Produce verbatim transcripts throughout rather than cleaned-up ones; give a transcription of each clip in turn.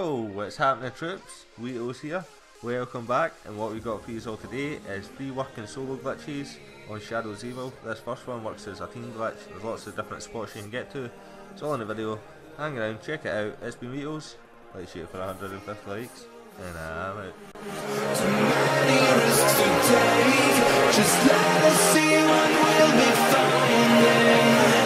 Yo, what's happening, troops? Weetos here. Welcome back, and what we've got for you all today is free working solo glitches on Shadows Evil. This first one works as a team glitch. There's lots of different spots you can get to. It's all in the video. Hang around, check it out. It's been Weetos. Let's shoot for one hundred fifty likes, and I'm out. Too many risks to take. Just let us see what we'll be finding.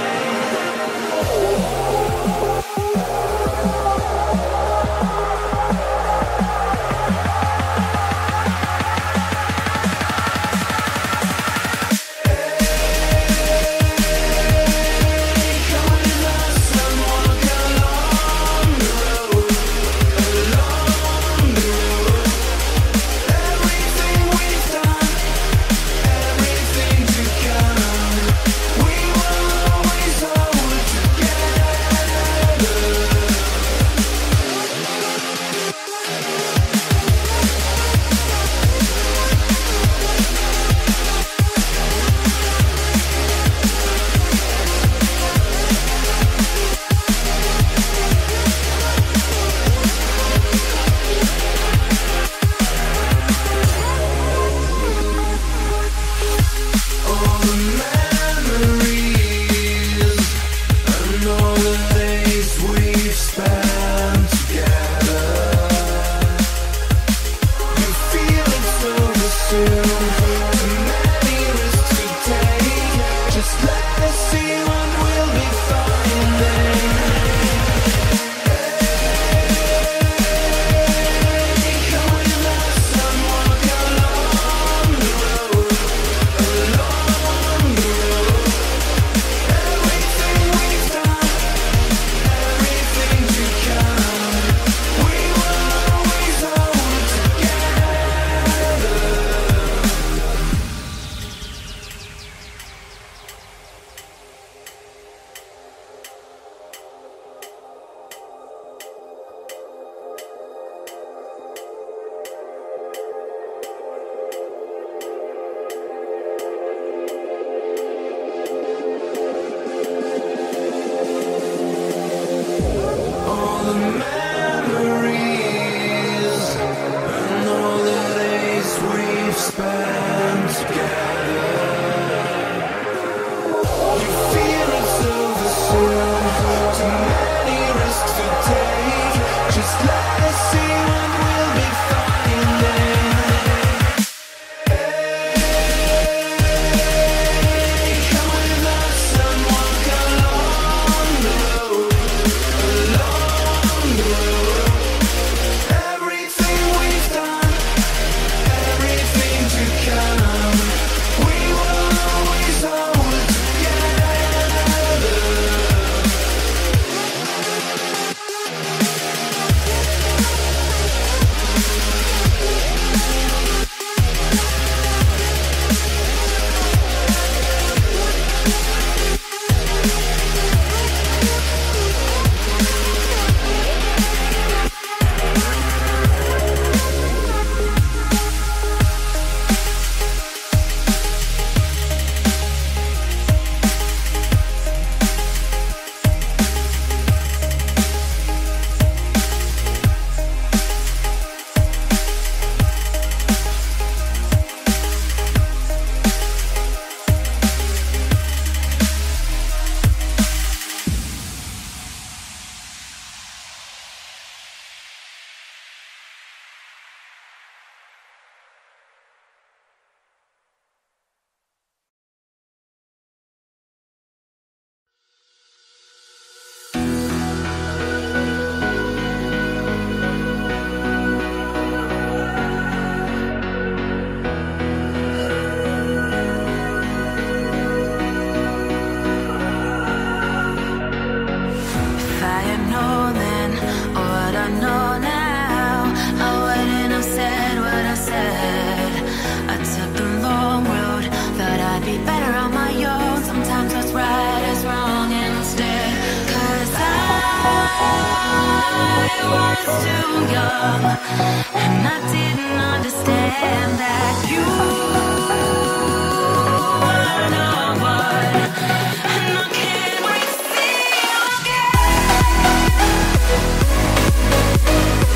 I was too young, and I didn't understand that you were not one, and I can't wait to see you again.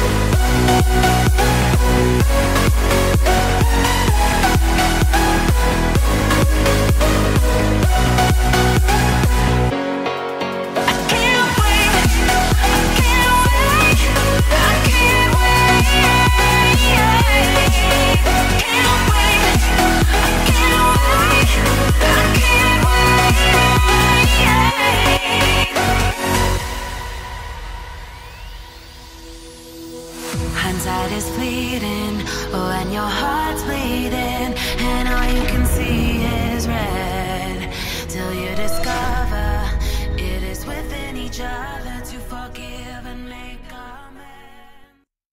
Hindsight is fleeting when your heart's bleeding, and all you can see is red till you discover it is within each other.